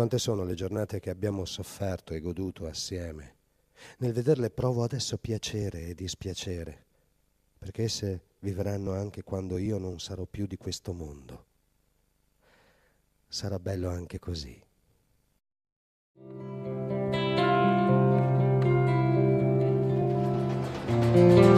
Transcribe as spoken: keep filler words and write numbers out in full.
Quante sono le giornate che abbiamo sofferto e goduto assieme. Nel vederle provo adesso piacere e dispiacere, perché esse vivranno anche quando io non sarò più di questo mondo. Sarà bello anche così. Thank you.